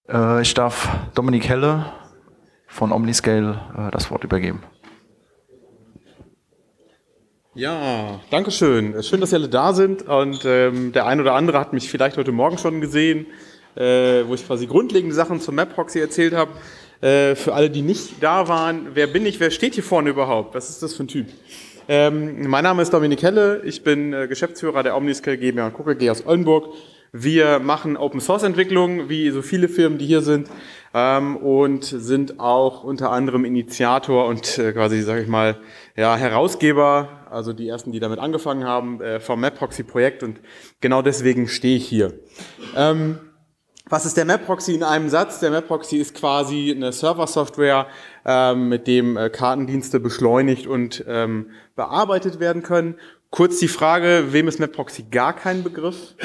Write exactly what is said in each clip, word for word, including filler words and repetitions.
Äh, ich darf Dominik Helle von Omniscale äh, das Wort übergeben. Ja, danke schön. Schön, dass Sie alle da sind. Und ähm, der ein oder andere hat mich vielleicht heute Morgen schon gesehen, äh, wo ich quasi grundlegende Sachen zum Map-Proxy erzählt habe. Äh, für alle, die nicht da waren, wer bin ich, wer steht hier vorne überhaupt? Was ist das für ein Typ? Ähm, mein Name ist Dominik Helle, ich bin äh, Geschäftsführer der Omniscale GmbH und Co. K G aus Oldenburg. Wir machen Open-Source-Entwicklung, wie so viele Firmen, die hier sind, ähm, und sind auch unter anderem Initiator und äh, quasi, sage ich mal, ja, Herausgeber, also die ersten, die damit angefangen haben, äh, vom Map-Proxy-Projekt, und genau deswegen stehe ich hier. Ähm, was ist der Map-Proxy in einem Satz? Der Map-Proxy ist quasi eine Server-Software, ähm, mit dem äh, Kartendienste beschleunigt und ähm, bearbeitet werden können. Kurz die Frage, wem ist Map-Proxy gar kein Begriff?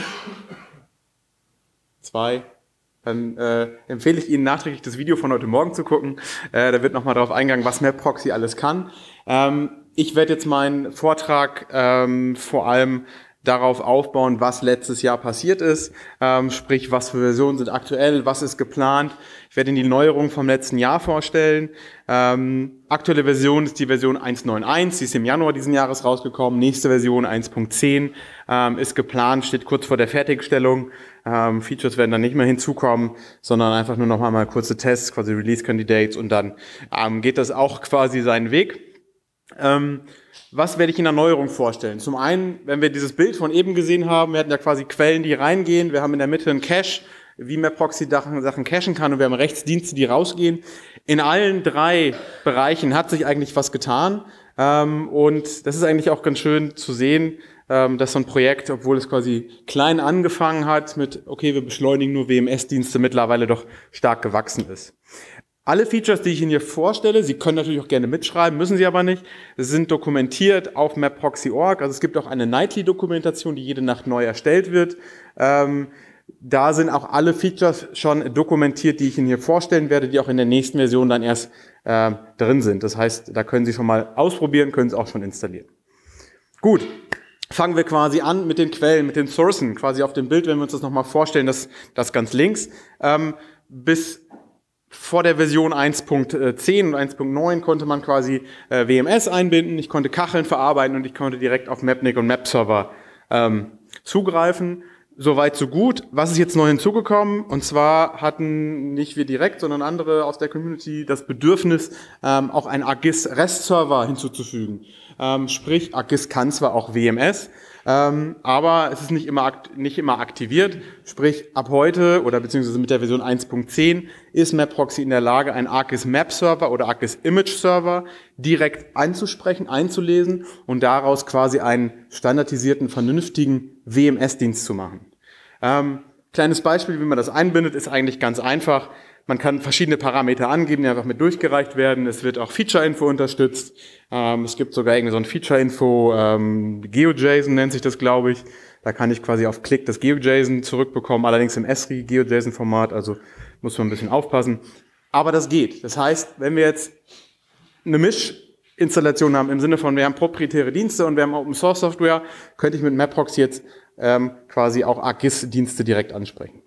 Zwei. Dann äh, empfehle ich Ihnen nachträglich das Video von heute Morgen zu gucken. Äh, da wird nochmal darauf eingegangen, was Map-Proxy alles kann. Ähm, ich werde jetzt meinen Vortrag ähm, vor allem darauf aufbauen, was letztes Jahr passiert ist, ähm, sprich, was für Versionen sind aktuell, was ist geplant. Ich werde Ihnen die Neuerungen vom letzten Jahr vorstellen. Ähm, aktuelle Version ist die Version eins Punkt neun Punkt eins, die ist im Januar diesen Jahres rausgekommen. Nächste Version eins Punkt zehn ähm, ist geplant, steht kurz vor der Fertigstellung. Ähm, Features werden dann nicht mehr hinzukommen, sondern einfach nur noch mal kurze Tests, quasi Release Candidates, und dann ähm, geht das auch quasi seinen Weg. Ähm, was werde ich in der Neuerung vorstellen? Zum einen, wenn wir dieses Bild von eben gesehen haben, wir hatten ja quasi Quellen, die reingehen, wir haben in der Mitte einen Cache, wie Map-Proxy Sachen cachen kann, und wir haben rechts Dienste, die rausgehen. In allen drei Bereichen hat sich eigentlich was getan, ähm, und das ist eigentlich auch ganz schön zu sehen, ähm, dass so ein Projekt, obwohl es quasi klein angefangen hat mit, okay, wir beschleunigen nur W M S-Dienste, mittlerweile doch stark gewachsen ist. Alle Features, die ich Ihnen hier vorstelle, Sie können natürlich auch gerne mitschreiben, müssen Sie aber nicht, sind dokumentiert auf Map-Proxy Punkt org. Also es gibt auch eine Nightly-Dokumentation, die jede Nacht neu erstellt wird. Ähm, da sind auch alle Features schon dokumentiert, die ich Ihnen hier vorstellen werde, die auch in der nächsten Version dann erst äh, drin sind. Das heißt, da können Sie schon mal ausprobieren, können Sie auch schon installieren. Gut. Fangen wir quasi an mit den Quellen, mit den Sourcen, quasi auf dem Bild, wenn wir uns das nochmal vorstellen, das, das ganz links. Ähm, bis vor der Version eins Punkt zehn und eins Punkt neun konnte man quasi äh, W M S einbinden, ich konnte Kacheln verarbeiten und ich konnte direkt auf Mapnik und Map-Server ähm, zugreifen. Soweit, so gut. Was ist jetzt neu hinzugekommen? Und zwar hatten nicht wir direkt, sondern andere aus der Community das Bedürfnis, ähm, auch einen ArcGIS-REST-Server hinzuzufügen. Ähm, sprich, ArcGIS kann zwar auch W M S, ähm, aber es ist nicht immer, nicht immer aktiviert. Sprich, ab heute oder beziehungsweise mit der Version eins Punkt zehn ist Map-Proxy in der Lage, einen ArcGIS-Map-Server oder ArcGIS-Image-Server direkt einzusprechen, einzulesen und daraus quasi einen standardisierten, vernünftigen W M S-Dienst zu machen. Ähm, kleines Beispiel, wie man das einbindet, ist eigentlich ganz einfach. Man kann verschiedene Parameter angeben, die einfach mit durchgereicht werden. Es wird auch Feature-Info unterstützt. Ähm, es gibt sogar irgendwie so ein Feature-Info, ähm, GeoJSON nennt sich das, glaube ich. Da kann ich quasi auf Klick das GeoJSON zurückbekommen, allerdings im S R I GeoJSON-Format, also muss man ein bisschen aufpassen. Aber das geht. Das heißt, wenn wir jetzt eine Mischinstallation haben, im Sinne von, wir haben proprietäre Dienste und wir haben Open-Source-Software, könnte ich mit Map-Proxy jetzt ähm, quasi auch ArcGIS-Dienste direkt ansprechen.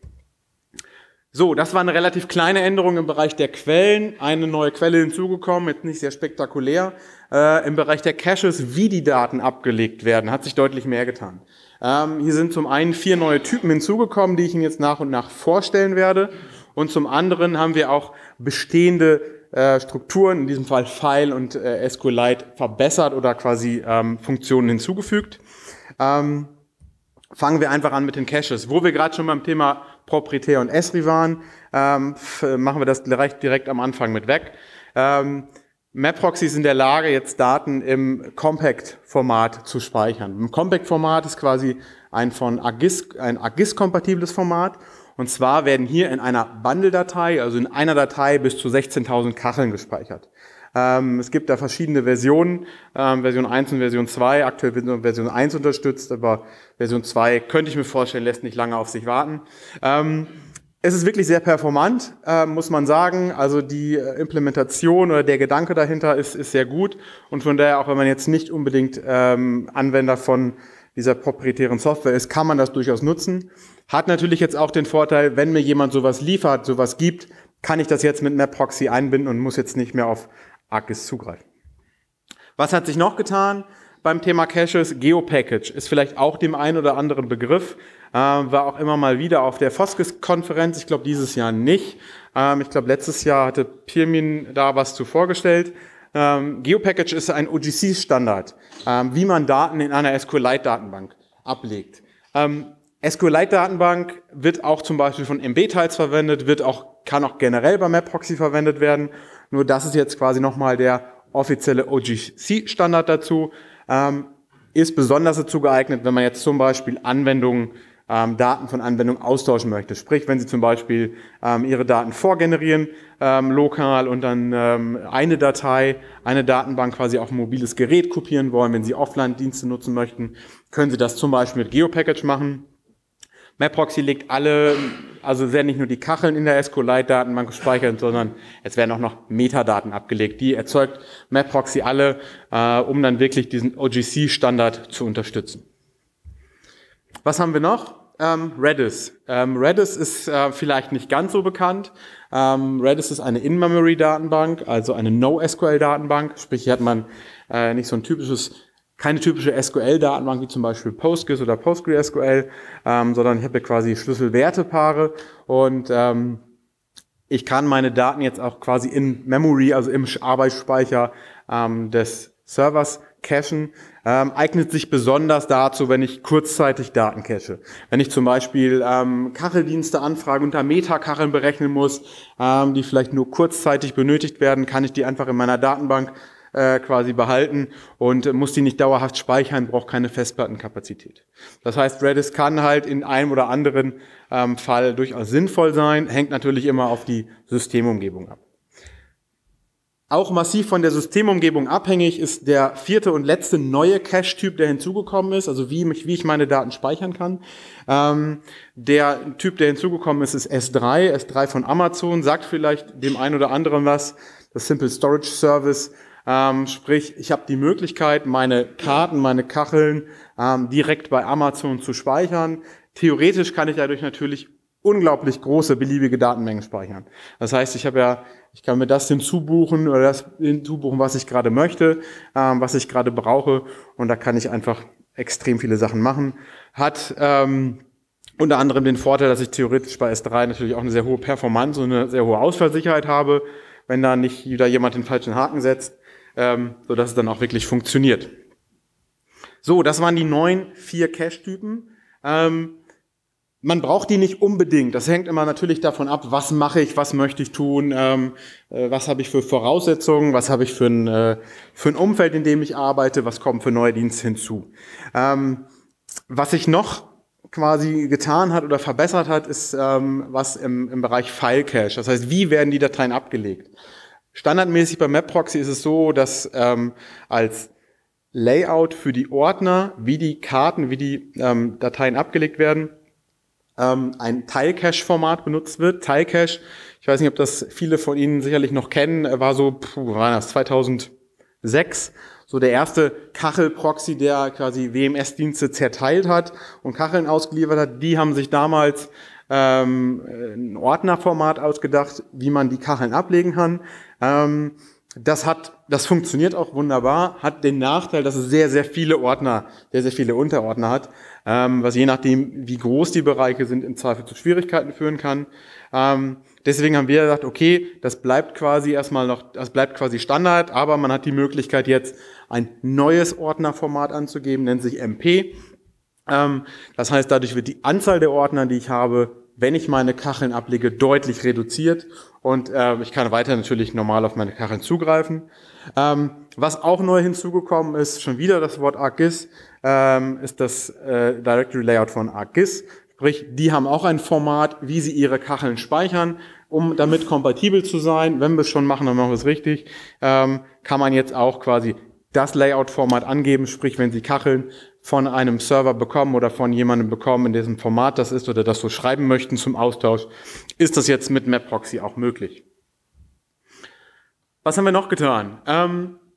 So, das war eine relativ kleine Änderung im Bereich der Quellen. Eine neue Quelle hinzugekommen, jetzt nicht sehr spektakulär. Äh, Im Bereich der Caches, wie die Daten abgelegt werden, hat sich deutlich mehr getan. Ähm, hier sind zum einen vier neue Typen hinzugekommen, die ich Ihnen jetzt nach und nach vorstellen werde. Und zum anderen haben wir auch bestehende äh, Strukturen, in diesem Fall File und äh, SQLite, verbessert oder quasi ähm, Funktionen hinzugefügt. Ähm, Fangen wir einfach an mit den Caches. Wo wir gerade schon beim Thema proprietär und S R I waren, ähm, machen wir das direkt, direkt am Anfang mit weg. Ähm, Map-Proxy ist in der Lage, jetzt Daten im Compact-Format zu speichern. Im Compact-Format ist quasi ein von ArcGIS, ein ArcGIS-kompatibles Format. Und zwar werden hier in einer Bundle-Datei, also in einer Datei, bis zu sechzehntausend Kacheln gespeichert. Ähm, es gibt da verschiedene Versionen, ähm, Version eins und Version zwei, aktuell wird nur Version eins unterstützt, aber Version zwei könnte ich mir vorstellen, lässt nicht lange auf sich warten. Ähm, es ist wirklich sehr performant, äh, muss man sagen, also die Implementation oder der Gedanke dahinter ist, ist sehr gut, und von daher, auch wenn man jetzt nicht unbedingt ähm, Anwender von dieser proprietären Software ist, kann man das durchaus nutzen. Hat natürlich jetzt auch den Vorteil, wenn mir jemand sowas liefert, sowas gibt, kann ich das jetzt mit MapProxy einbinden und muss jetzt nicht mehr auf ArcGIS zugreifen. Was hat sich noch getan beim Thema Caches? GeoPackage ist vielleicht auch dem einen oder anderen Begriff, äh, war auch immer mal wieder auf der FOSGIS-Konferenz, ich glaube dieses Jahr nicht. Ähm, ich glaube letztes Jahr hatte Pirmin da was zu vorgestellt. Ähm, GeoPackage ist ein O G C-Standard, ähm, wie man Daten in einer SQLite-Datenbank ablegt. Ähm, SQLite-Datenbank wird auch zum Beispiel von M B-Tiles verwendet, wird auch, kann auch generell bei MapProxy verwendet werden. Nur das ist jetzt quasi nochmal der offizielle O G C-Standard dazu. Ähm, ist besonders dazu geeignet, wenn man jetzt zum Beispiel Anwendungen, ähm, Daten von Anwendungen austauschen möchte. Sprich, wenn Sie zum Beispiel ähm, Ihre Daten vorgenerieren, ähm, lokal und dann ähm, eine Datei, eine Datenbank quasi auf ein mobiles Gerät kopieren wollen, wenn Sie Offline-Dienste nutzen möchten, können Sie das zum Beispiel mit GeoPackage machen. MapProxy legt alle, also werden nicht nur die Kacheln in der SQLite-Datenbank gespeichert, sondern es werden auch noch Metadaten abgelegt. Die erzeugt MapProxy alle, äh, um dann wirklich diesen O G C-Standard zu unterstützen. Was haben wir noch? Ähm, Redis. Ähm, Redis ist äh, vielleicht nicht ganz so bekannt. Ähm, Redis ist eine In-Memory-Datenbank, also eine NoSQL-Datenbank. Sprich, hier hat man äh, nicht so ein typisches keine typische S Q L-Datenbank wie zum Beispiel PostGIS oder PostgreSQL, ähm, sondern ich habe hier quasi Schlüssel-Werte-Paare und ähm, ich kann meine Daten jetzt auch quasi in Memory, also im Arbeitsspeicher ähm, des Servers cachen. Ähm, eignet sich besonders dazu, wenn ich kurzzeitig Daten cache. Wenn ich zum Beispiel ähm, Kacheldienste anfrage und da Metakacheln berechnen muss, ähm, die vielleicht nur kurzzeitig benötigt werden, kann ich die einfach in meiner Datenbank quasi behalten und muss die nicht dauerhaft speichern, braucht keine Festplattenkapazität. Das heißt, Redis kann halt in einem oder anderen ähm, Fall durchaus sinnvoll sein, hängt natürlich immer auf die Systemumgebung ab. Auch massiv von der Systemumgebung abhängig ist der vierte und letzte neue Cache-Typ, der hinzugekommen ist, also wie, mich, wie ich meine Daten speichern kann. Ähm, der Typ, der hinzugekommen ist, ist S drei, S drei von Amazon, sagt vielleicht dem einen oder anderen was, das Simple Storage Service. Ähm, sprich, ich habe die Möglichkeit, meine Karten, meine Kacheln ähm, direkt bei Amazon zu speichern. Theoretisch kann ich dadurch natürlich unglaublich große, beliebige Datenmengen speichern. Das heißt, ich habe ja, ich kann mir das hinzubuchen oder das hinzubuchen, was ich gerade möchte, ähm, was ich gerade brauche, und da kann ich einfach extrem viele Sachen machen. Hat ähm, unter anderem den Vorteil, dass ich theoretisch bei S drei natürlich auch eine sehr hohe Performance und eine sehr hohe Ausfallsicherheit habe, wenn da nicht wieder jemand den falschen Haken setzt. Ähm, so dass es dann auch wirklich funktioniert. So, das waren die neuen vier Cache-Typen. Ähm, man braucht die nicht unbedingt. Das hängt immer natürlich davon ab, was mache ich, was möchte ich tun, ähm, äh, was habe ich für Voraussetzungen, was habe ich für ein, äh, für ein Umfeld, in dem ich arbeite, was kommt für neue Dienste hinzu. Ähm, was sich noch quasi getan hat oder verbessert hat, ist ähm, was im, im Bereich File Cache. Das heißt, wie werden die Dateien abgelegt? Standardmäßig bei MapProxy ist es so, dass ähm, als Layout für die Ordner, wie die Karten, wie die ähm, Dateien abgelegt werden, ähm, ein Tile-Cache-Format benutzt wird. Tile-Cache, ich weiß nicht, ob das viele von Ihnen sicherlich noch kennen, war so, puh, war das zweitausendsechs, so der erste Kachel-Proxy, der quasi W M S-Dienste zerteilt hat und Kacheln ausgeliefert hat. Die haben sich damals ähm, ein Ordnerformat ausgedacht, wie man die Kacheln ablegen kann. Ähm, das hat, das funktioniert auch wunderbar, hat den Nachteil, dass es sehr, sehr viele Ordner, sehr, sehr viele Unterordner hat, ähm, was je nachdem, wie groß die Bereiche sind, im Zweifel zu Schwierigkeiten führen kann. Ähm, deswegen haben wir gesagt, okay, das bleibt quasi erstmal noch, das bleibt quasi Standard, aber man hat die Möglichkeit jetzt ein neues Ordnerformat anzugeben, nennt sich M P. Ähm, das heißt, dadurch wird die Anzahl der Ordner, die ich habe, wenn ich meine Kacheln ablege, deutlich reduziert und äh, ich kann weiter natürlich normal auf meine Kacheln zugreifen. Ähm, was auch neu hinzugekommen ist, schon wieder das Wort ArcGIS, ähm, ist das äh, Directory Layout von ArcGIS. Sprich, die haben auch ein Format, wie sie ihre Kacheln speichern, um damit kompatibel zu sein. Wenn wir es schon machen, dann machen wir es richtig. Ähm, kann man jetzt auch quasi das Layout-Format angeben, sprich, wenn Sie Kacheln von einem Server bekommen oder von jemandem bekommen, in diesem Format das ist oder das so schreiben möchten zum Austausch, ist das jetzt mit MapProxy auch möglich. Was haben wir noch getan? Ähm,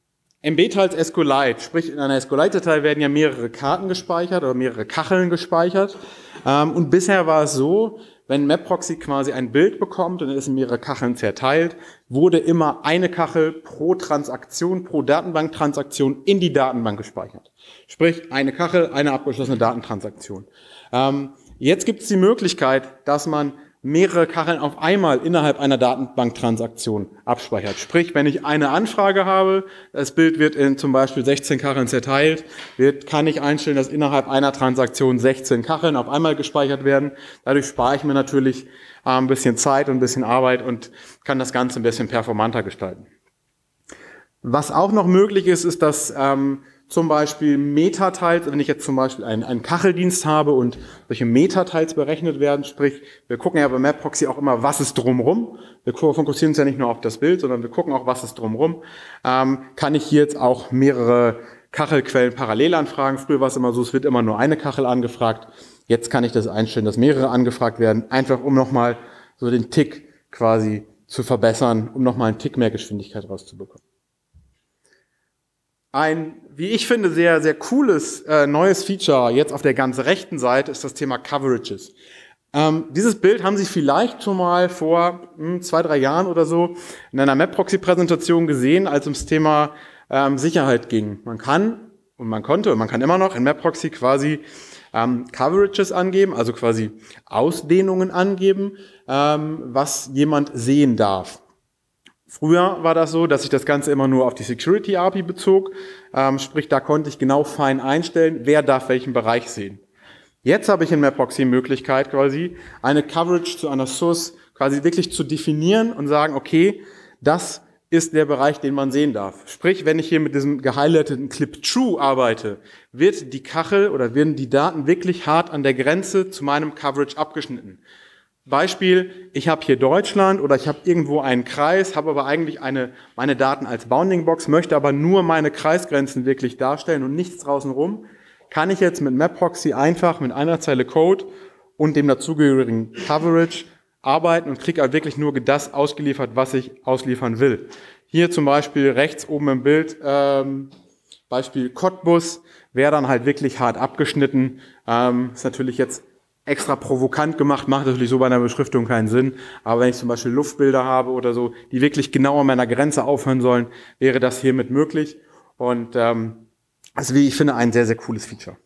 M B-Tiles SQLite, sprich in einer SQLite-Datei werden ja mehrere Karten gespeichert oder mehrere Kacheln gespeichert. Ähm, und bisher war es so, wenn MapProxy quasi ein Bild bekommt und es in mehrere Kacheln zerteilt, wurde immer eine Kachel pro Transaktion, pro Datenbanktransaktion in die Datenbank gespeichert. Sprich, eine Kachel, eine abgeschlossene Datentransaktion. Ähm, jetzt gibt es die Möglichkeit, dass man mehrere Kacheln auf einmal innerhalb einer Datenbanktransaktion abspeichert. Sprich, wenn ich eine Anfrage habe, das Bild wird in zum Beispiel sechzehn Kacheln zerteilt, wird, kann ich einstellen, dass innerhalb einer Transaktion sechzehn Kacheln auf einmal gespeichert werden. Dadurch spare ich mir natürlich äh, ein bisschen Zeit und ein bisschen Arbeit und kann das Ganze ein bisschen performanter gestalten. Was auch noch möglich ist, ist, dass ähm, zum Beispiel Meta-Tiles, wenn ich jetzt zum Beispiel einen, einen Kacheldienst habe und solche Meta-Tiles berechnet werden, sprich, wir gucken ja bei MapProxy auch immer, was ist drumrum. Wir fokussieren uns ja nicht nur auf das Bild, sondern wir gucken auch, was ist drumrum. Ähm, kann ich hier jetzt auch mehrere Kachelquellen parallel anfragen. Früher war es immer so, es wird immer nur eine Kachel angefragt. Jetzt kann ich das einstellen, dass mehrere angefragt werden, einfach um nochmal so den Tick quasi zu verbessern, um nochmal einen Tick mehr Geschwindigkeit rauszubekommen. Ein, wie ich finde, sehr, sehr cooles äh, neues Feature jetzt auf der ganz rechten Seite ist das Thema Coverages. Ähm, dieses Bild haben Sie vielleicht schon mal vor hm, zwei, drei Jahren oder so in einer MapProxy-Präsentation gesehen, als es ums Thema ähm, Sicherheit ging. Man kann und man konnte und man kann immer noch in MapProxy quasi ähm, Coverages angeben, also quasi Ausdehnungen angeben, ähm, was jemand sehen darf. Früher war das so, dass sich das Ganze immer nur auf die Security-A P I bezog, ähm, sprich, da konnte ich genau fein einstellen, wer darf welchen Bereich sehen. Jetzt habe ich in MapProxy die Möglichkeit, quasi eine Coverage zu einer Source quasi wirklich zu definieren und sagen, okay, das ist der Bereich, den man sehen darf. Sprich, wenn ich hier mit diesem gehighlighteten Clip True arbeite, wird die Kachel oder werden die Daten wirklich hart an der Grenze zu meinem Coverage abgeschnitten. Beispiel, ich habe hier Deutschland oder ich habe irgendwo einen Kreis, habe aber eigentlich eine, meine Daten als Bounding-Box, möchte aber nur meine Kreisgrenzen wirklich darstellen und nichts draußen rum, kann ich jetzt mit MapProxy einfach mit einer Zeile Code und dem dazugehörigen Coverage arbeiten und kriege halt wirklich nur das ausgeliefert, was ich ausliefern will. Hier zum Beispiel rechts oben im Bild, ähm, Beispiel Cottbus, wäre dann halt wirklich hart abgeschnitten, ähm, ist natürlich jetzt extra provokant gemacht, macht natürlich so bei einer Beschriftung keinen Sinn. Aber wenn ich zum Beispiel Luftbilder habe oder so, die wirklich genau an meiner Grenze aufhören sollen, wäre das hiermit möglich. Und ähm, also wie ich finde, ein sehr, sehr cooles Feature.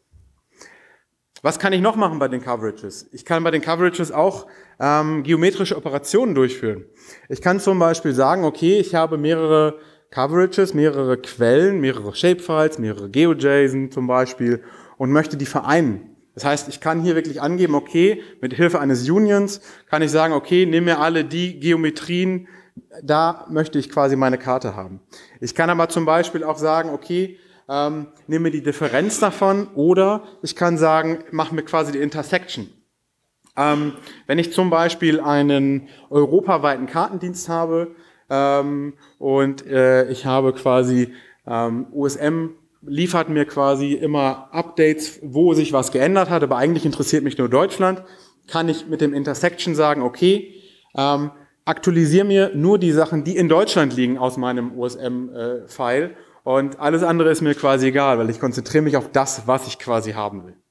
Was kann ich noch machen bei den Coverages? Ich kann bei den Coverages auch ähm, geometrische Operationen durchführen. Ich kann zum Beispiel sagen, okay, ich habe mehrere Coverages, mehrere Quellen, mehrere Shapefiles, mehrere GeoJSON zum Beispiel und möchte die vereinen. Das heißt, ich kann hier wirklich angeben, okay, mit Hilfe eines Unions kann ich sagen, okay, nimm mir alle die Geometrien, da möchte ich quasi meine Karte haben. Ich kann aber zum Beispiel auch sagen, okay, ähm, nimm mir die Differenz davon oder ich kann sagen, mach mir quasi die Intersection. Ähm, wenn ich zum Beispiel einen europaweiten Kartendienst habe ähm, und äh, ich habe quasi ähm, O S M liefert mir quasi immer Updates, wo sich was geändert hat, aber eigentlich interessiert mich nur Deutschland, kann ich mit dem Intersection sagen, okay, ähm, aktualisiere mir nur die Sachen, die in Deutschland liegen aus meinem O S M-File äh, und alles andere ist mir quasi egal, weil ich konzentriere mich auf das, was ich quasi haben will.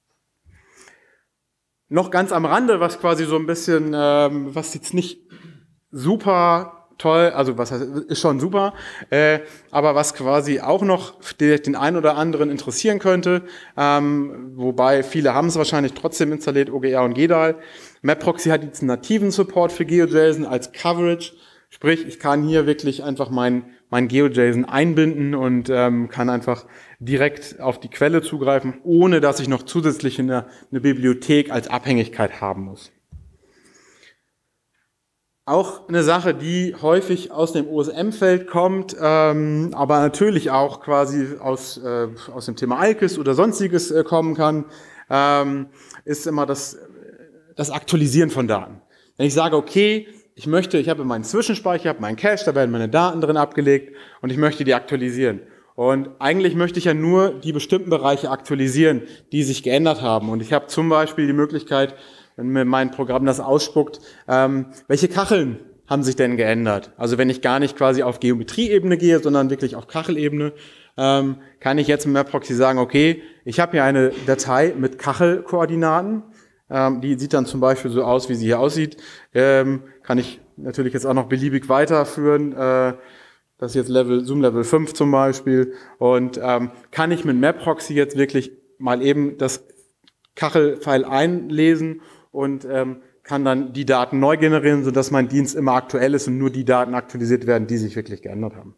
Noch ganz am Rande, was quasi so ein bisschen, ähm, was jetzt nicht super toll, also was heißt, ist schon super, äh, aber was quasi auch noch den einen oder anderen interessieren könnte, ähm, wobei viele haben es wahrscheinlich trotzdem installiert, O G R und G D A L. MapProxy hat jetzt einen nativen Support für GeoJSON als Coverage, sprich, ich kann hier wirklich einfach mein, mein GeoJSON einbinden und ähm, kann einfach direkt auf die Quelle zugreifen, ohne dass ich noch zusätzlich eine, eine Bibliothek als Abhängigkeit haben muss. Auch eine Sache, die häufig aus dem O S M-Feld kommt, ähm, aber natürlich auch quasi aus, äh, aus dem Thema I K E S oder sonstiges äh, kommen kann, ähm, ist immer das, das Aktualisieren von Daten. Wenn ich sage, okay, ich möchte, ich habe meinen Zwischenspeicher, ich habe meinen Cache, da werden meine Daten drin abgelegt und ich möchte die aktualisieren. Und eigentlich möchte ich ja nur die bestimmten Bereiche aktualisieren, die sich geändert haben. Und ich habe zum Beispiel die Möglichkeit, wenn mir mein Programm das ausspuckt, ähm, welche Kacheln haben sich denn geändert? Also wenn ich gar nicht quasi auf Geometrieebene gehe, sondern wirklich auf Kachelebene, ähm, kann ich jetzt mit MapProxy sagen, okay, ich habe hier eine Datei mit Kachelkoordinaten, ähm, die sieht dann zum Beispiel so aus, wie sie hier aussieht, ähm, kann ich natürlich jetzt auch noch beliebig weiterführen, äh, das ist jetzt Level, Zoom Level fünf zum Beispiel, und ähm, kann ich mit MapProxy jetzt wirklich mal eben das Kachelfile einlesen und ähm, kann dann die Daten neu generieren, sodass mein Dienst immer aktuell ist und nur die Daten aktualisiert werden, die sich wirklich geändert haben.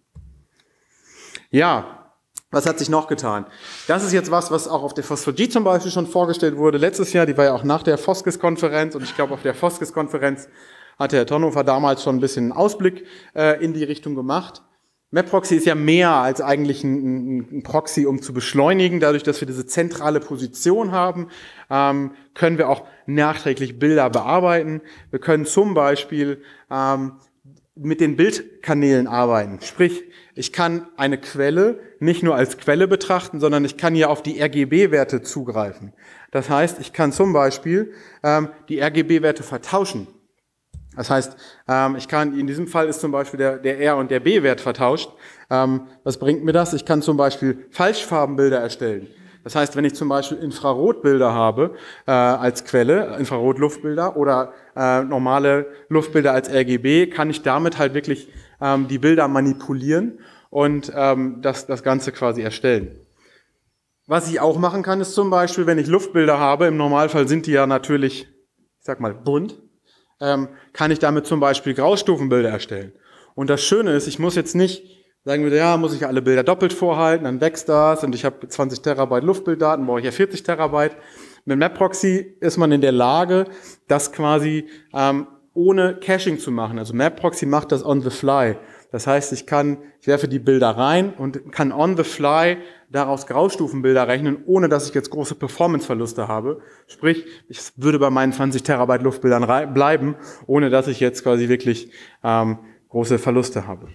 Ja, was hat sich noch getan? Das ist jetzt was, was auch auf der F O S vier G zum Beispiel schon vorgestellt wurde letztes Jahr. Die war ja auch nach der Foskes-Konferenz, und ich glaube, auf der Foskes-Konferenz hatte Herr Tonhofer damals schon ein bisschen einen Ausblick äh, in die Richtung gemacht. MapProxy ist ja mehr als eigentlich ein, ein Proxy, um zu beschleunigen. Dadurch, dass wir diese zentrale Position haben, ähm, können wir auch nachträglich Bilder bearbeiten. Wir können zum Beispiel ähm, mit den Bildkanälen arbeiten. Sprich, ich kann eine Quelle nicht nur als Quelle betrachten, sondern ich kann hier auf die R G B-Werte zugreifen. Das heißt, ich kann zum Beispiel ähm, die R G B-Werte vertauschen. Das heißt, ähm, ich kann, in diesem Fall ist zum Beispiel der, der R- und der B-Wert vertauscht. Ähm, was bringt mir das? Ich kann zum Beispiel Falschfarbenbilder erstellen. Das heißt, wenn ich zum Beispiel Infrarotbilder habe äh, als Quelle, Infrarotluftbilder oder äh, normale Luftbilder als R G B, kann ich damit halt wirklich ähm, die Bilder manipulieren und ähm, das, das Ganze quasi erstellen. Was ich auch machen kann, ist zum Beispiel, wenn ich Luftbilder habe, im Normalfall sind die ja natürlich, ich sag mal, bunt, ähm, kann ich damit zum Beispiel Graustufenbilder erstellen. Und das Schöne ist, ich muss jetzt nicht sagen wir, ja, muss ich alle Bilder doppelt vorhalten, dann wächst das und ich habe zwanzig Terabyte Luftbilddaten, brauche ich ja vierzig Terabyte. Mit MapProxy ist man in der Lage, das quasi ähm, ohne Caching zu machen. Also MapProxy macht das on the fly. Das heißt, ich kann, ich werfe die Bilder rein und kann on the fly daraus Graustufenbilder rechnen, ohne dass ich jetzt große Performanceverluste habe. Sprich, ich würde bei meinen zwanzig Terabyte Luftbildern bleiben, ohne dass ich jetzt quasi wirklich ähm, große Verluste habe.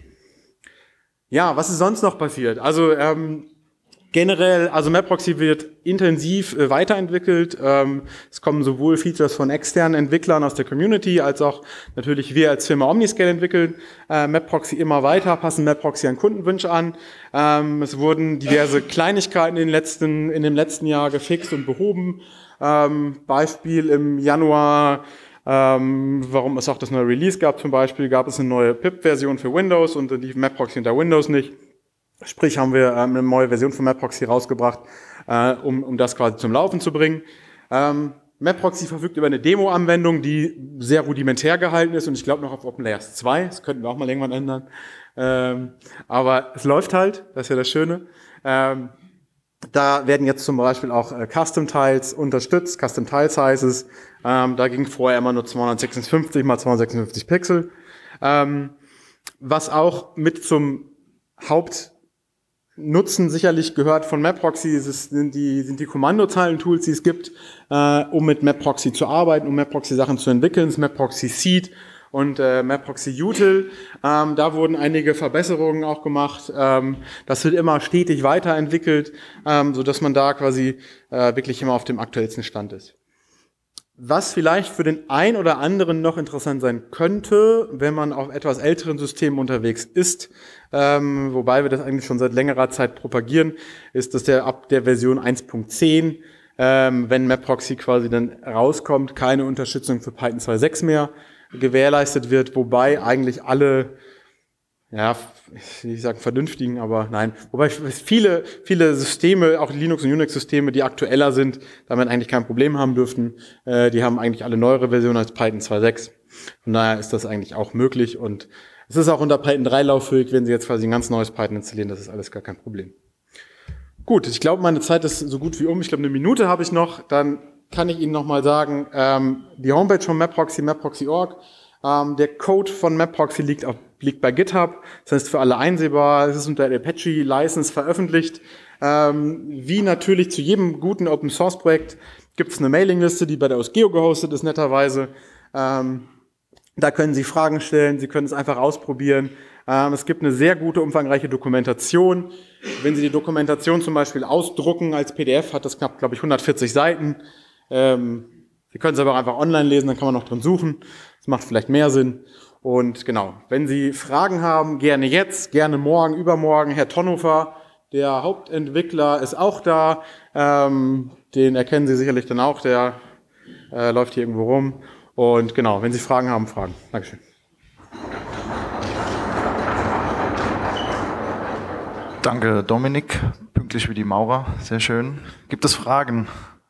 Ja, was ist sonst noch passiert? Also ähm, generell, also MapProxy wird intensiv äh, weiterentwickelt. Ähm, es kommen sowohl Features von externen Entwicklern aus der Community, als auch natürlich wir als Firma Omniscale entwickeln äh, MapProxy immer weiter, passen MapProxy an Kundenwünsche an. Ähm, es wurden diverse Kleinigkeiten in, den letzten, in dem letzten Jahr gefixt und behoben. Ähm, Beispiel im Januar, Ähm, warum es auch das neue Release gab zum Beispiel, gab es eine neue Pip-Version für Windows und dann lief MapProxy unter Windows nicht. Sprich, haben wir ähm, eine neue Version von MapProxy rausgebracht, äh, um, um das quasi zum Laufen zu bringen. Ähm, MapProxy verfügt über eine Demo-Anwendung, die sehr rudimentär gehalten ist und ich glaube noch auf OpenLayers zwei. Das könnten wir auch mal irgendwann ändern. Ähm, aber es läuft halt, das ist ja das Schöne. Ähm, Da werden jetzt zum Beispiel auch äh, Custom-Tiles unterstützt, Custom-Tile-Sizes. Ähm, da ging vorher immer nur zweihundertsechsundfünfzig mal zweihundertsechsundfünfzig Pixel. Ähm, was auch mit zum Hauptnutzen sicherlich gehört von MapProxy, ist, sind die, sind die Kommandozeilen-Tools, die es gibt, äh, um mit MapProxy zu arbeiten, um MapProxy-Sachen zu entwickeln. Das MapProxy Seed und äh, MapProxy Util. Ähm, da wurden einige Verbesserungen auch gemacht. Ähm, das wird immer stetig weiterentwickelt, ähm, so dass man da quasi äh, wirklich immer auf dem aktuellsten Stand ist. Was vielleicht für den ein oder anderen noch interessant sein könnte, wenn man auf etwas älteren Systemen unterwegs ist, ähm, wobei wir das eigentlich schon seit längerer Zeit propagieren, ist, dass der ab der Version eins Punkt zehn, ähm, wenn MapProxy quasi dann rauskommt, keine Unterstützung für Python zwei Punkt sechs mehr gewährleistet wird, wobei eigentlich alle, ja, ich will nicht sagen vernünftigen, aber nein, wobei viele, viele Systeme, auch Linux- und Unix-Systeme, die aktueller sind, damit eigentlich kein Problem haben dürften. Äh, die haben eigentlich alle neuere Versionen als Python zwei Punkt sechs. Von daher ist das eigentlich auch möglich und es ist auch unter Python drei lauffähig, wenn Sie jetzt quasi ein ganz neues Python installieren, das ist alles gar kein Problem. Gut, ich glaube, meine Zeit ist so gut wie um. Ich glaube, eine Minute habe ich noch, dann kann ich Ihnen nochmal sagen, ähm, die Homepage von MapProxy, MapProxy Punkt org, ähm, der Code von MapProxy liegt, auf, liegt bei GitHub, das heißt für alle einsehbar, es ist unter der Apache License veröffentlicht. Ähm, wie natürlich zu jedem guten Open-Source-Projekt gibt es eine Mailingliste, die bei der OSGeo gehostet ist, netterweise. Ähm, da können Sie Fragen stellen, Sie können es einfach ausprobieren. Ähm, es gibt eine sehr gute, umfangreiche Dokumentation. Wenn Sie die Dokumentation zum Beispiel ausdrucken als P D F, hat das knapp, glaube ich, hundertvierzig Seiten. Ähm, Sie können es aber auch einfach online lesen, dann kann man noch drin suchen. Das macht vielleicht mehr Sinn. Und genau, wenn Sie Fragen haben, gerne jetzt, gerne morgen, übermorgen. Herr Tonhofer, der Hauptentwickler, ist auch da. Ähm, den erkennen Sie sicherlich dann auch, der äh, läuft hier irgendwo rum. Und genau, wenn Sie Fragen haben, Fragen. Dankeschön. Danke, Dominik. Pünktlich wie die Maurer. Sehr schön. Gibt es Fragen?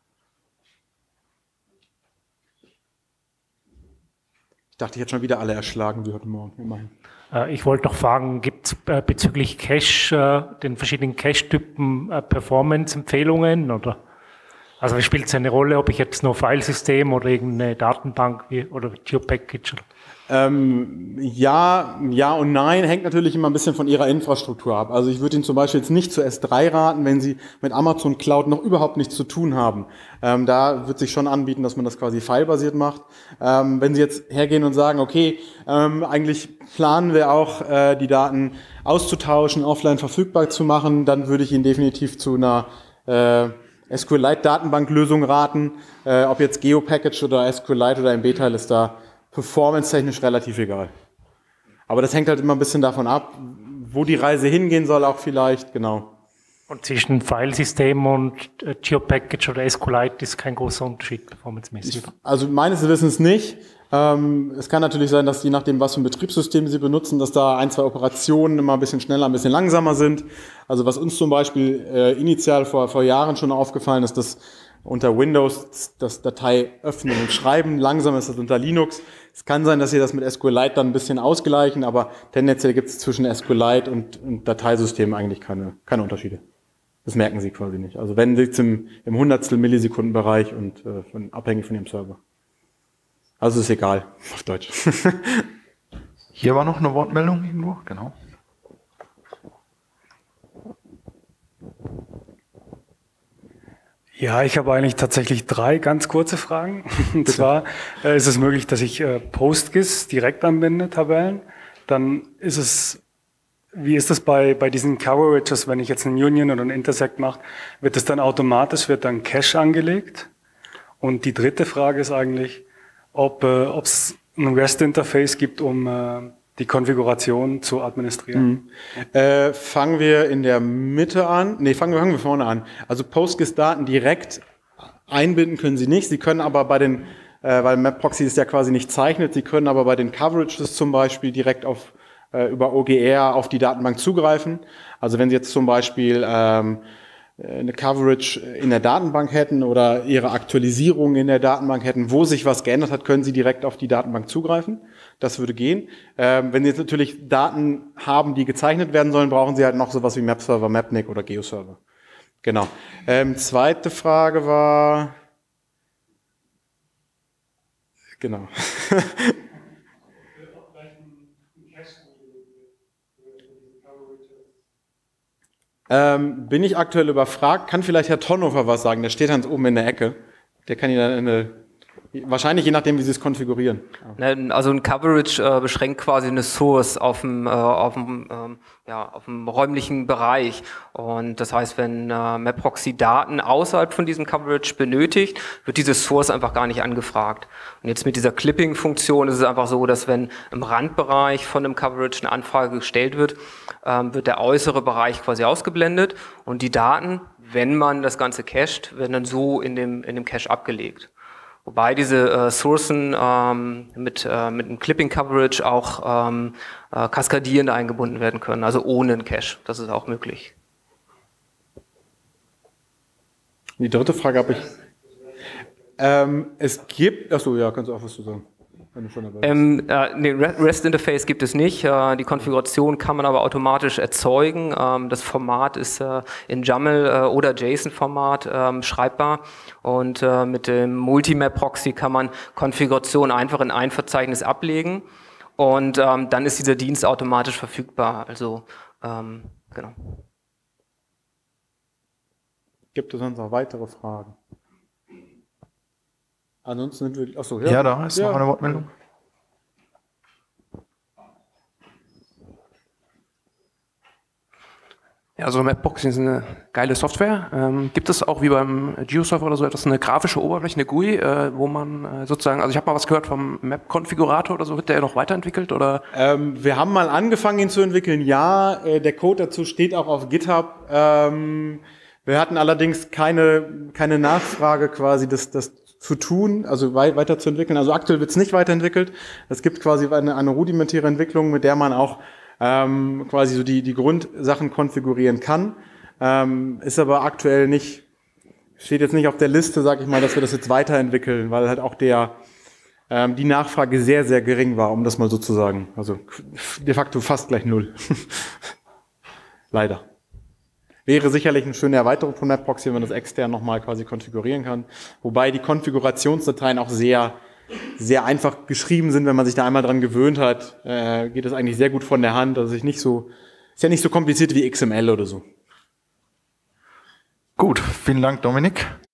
Ich dachte, ich hätte schon wieder alle erschlagen wie heute Morgen. Immerhin. Ich wollte noch fragen, gibt es äh, bezüglich Cache, äh, den verschiedenen Cache-Typen äh, Performance-Empfehlungen? Oder? Also spielt es eine Rolle, ob ich jetzt nur Filesystem oder irgendeine Datenbank wie, oder GeoPackage? Ähm, ja, ja und nein, hängt natürlich immer ein bisschen von Ihrer Infrastruktur ab. Also ich würde Ihnen zum Beispiel jetzt nicht zu S drei raten, wenn Sie mit Amazon Cloud noch überhaupt nichts zu tun haben. Ähm, da wird sich schon anbieten, dass man das quasi filebasiert macht. Ähm, wenn Sie jetzt hergehen und sagen, okay, ähm, eigentlich planen wir auch, äh, die Daten auszutauschen, offline verfügbar zu machen, dann würde ich Ihnen definitiv zu einer äh, SQLite-Datenbanklösung raten. Äh, ob jetzt GeoPackage oder SQLite oder M B-Teil ist da performance-technisch relativ egal. Aber das hängt halt immer ein bisschen davon ab, wo die Reise hingehen soll auch vielleicht, genau. Und zwischen Filesystem und äh, GeoPackage oder SQLite ist kein großer Unterschied performancemäßig? Also meines Wissens nicht. Ähm, es kann natürlich sein, dass je nachdem, was für ein Betriebssystem Sie benutzen, dass da ein, zwei Operationen immer ein bisschen schneller, ein bisschen langsamer sind. Also was uns zum Beispiel äh, initial vor, vor Jahren schon aufgefallen ist, dass unter Windows das Datei öffnen und schreiben langsam ist als unter Linux. Es kann sein, dass Sie das mit SQLite dann ein bisschen ausgleichen, aber tendenziell gibt es zwischen SQLite und, und Dateisystemen eigentlich keine, keine Unterschiede. Das merken Sie quasi nicht. Also wenn Sie im, im Hundertstel Millisekundenbereich und äh, von, abhängig von Ihrem Server. Also ist egal, auf Deutsch. Hier war noch eine Wortmeldung irgendwo, genau. Ja, ich habe eigentlich tatsächlich drei ganz kurze Fragen. Und zwar äh, ist es möglich, dass ich äh, PostGIS direkt anbinde, Tabellen. Dann ist es, wie ist das bei bei diesen Coverages, wenn ich jetzt einen Union oder einen Intersect mache, wird es dann automatisch, wird dann Cache angelegt? Und die dritte Frage ist eigentlich, ob äh, ob es ein REST-Interface gibt, um äh, die Konfiguration zu administrieren. Mhm. Äh, fangen wir in der Mitte an. Nee, fangen wir, fangen wir vorne an. Also PostGIS-Daten direkt einbinden können Sie nicht. Sie können aber bei den, äh, weil MapProxy es ja quasi nicht zeichnet, Sie können aber bei den Coverages zum Beispiel direkt auf äh, über O G R auf die Datenbank zugreifen. Also wenn Sie jetzt zum Beispiel ähm, eine Coverage in der Datenbank hätten oder Ihre Aktualisierung in der Datenbank hätten, wo sich was geändert hat, können Sie direkt auf die Datenbank zugreifen. Das würde gehen. Ähm, wenn Sie jetzt natürlich Daten haben, die gezeichnet werden sollen, brauchen Sie halt noch sowas wie MapServer, Mapnik oder GeoServer. Genau. Ähm, zweite Frage war... Genau. Ähm, bin ich aktuell überfragt? Kann vielleicht Herr Tonhofer was sagen? Der steht ganz oben in der Ecke. Der kann Ihnen dann eine, wahrscheinlich je nachdem, wie Sie es konfigurieren. Also ein Coverage äh, beschränkt quasi eine Source auf dem, äh, auf dem, ähm, ja, auf dem räumlichen Bereich. Und das heißt, wenn äh, MapProxy Daten außerhalb von diesem Coverage benötigt, wird diese Source einfach gar nicht angefragt. Und jetzt mit dieser Clipping-Funktion ist es einfach so, dass wenn im Randbereich von einem Coverage eine Anfrage gestellt wird, ähm, wird der äußere Bereich quasi ausgeblendet und die Daten, wenn man das Ganze cached, werden dann so in dem, in dem Cache abgelegt. Wobei diese äh, Sourcen ähm, mit, äh, mit einem Clipping-Coverage auch ähm, äh, kaskadierend eingebunden werden können, also ohne einen Cache. Das ist auch möglich. Die dritte Frage habe ich. Ähm, es gibt, achso, ja, kannst du auch was zu sagen. Wenn du schon dabei bist. Ähm, äh, nee, REST-Interface gibt es nicht. Äh, die Konfiguration kann man aber automatisch erzeugen. Ähm, das Format ist äh, in YAML äh, oder JSON-Format ähm, schreibbar. Und äh, mit dem Multimap-Proxy kann man Konfiguration einfach in ein Verzeichnis ablegen. Und ähm, dann ist dieser Dienst automatisch verfügbar. Also, ähm, genau. Gibt es sonst noch weitere Fragen? Ansonsten sind wir, achso, ja. Ja, da ist ja. noch eine Wortmeldung. Ja, also Mapbox ist eine geile Software. Ähm, gibt es auch wie beim GeoSurfer oder so etwas, eine grafische Oberfläche, eine G U I, äh, wo man äh, sozusagen, also ich habe mal was gehört vom Map-Konfigurator oder so, wird der noch weiterentwickelt oder? Ähm, wir haben mal angefangen, ihn zu entwickeln, ja. Äh, der Code dazu steht auch auf GitHub. Ähm, wir hatten allerdings keine, keine Nachfrage quasi, das, das zu tun, also wei- weiterzuentwickeln. Also aktuell wird es nicht weiterentwickelt. Es gibt quasi eine, eine rudimentäre Entwicklung, mit der man auch ähm, quasi so die, die Grundsachen konfigurieren kann. Ähm, ist aber aktuell nicht, steht jetzt nicht auf der Liste, sag ich mal, dass wir das jetzt weiterentwickeln, weil halt auch der ähm, die Nachfrage sehr, sehr gering war, um das mal so zu sagen. Also de facto fast gleich null. Leider. Wäre sicherlich eine schöne Erweiterung von Mapbox, wenn man das extern nochmal quasi konfigurieren kann. Wobei die Konfigurationsdateien auch sehr, sehr einfach geschrieben sind. Wenn man sich da einmal dran gewöhnt hat, äh, geht das eigentlich sehr gut von der Hand. Also ich nicht so, ist ja nicht so kompliziert wie X M L oder so. Gut, vielen Dank, Dominik.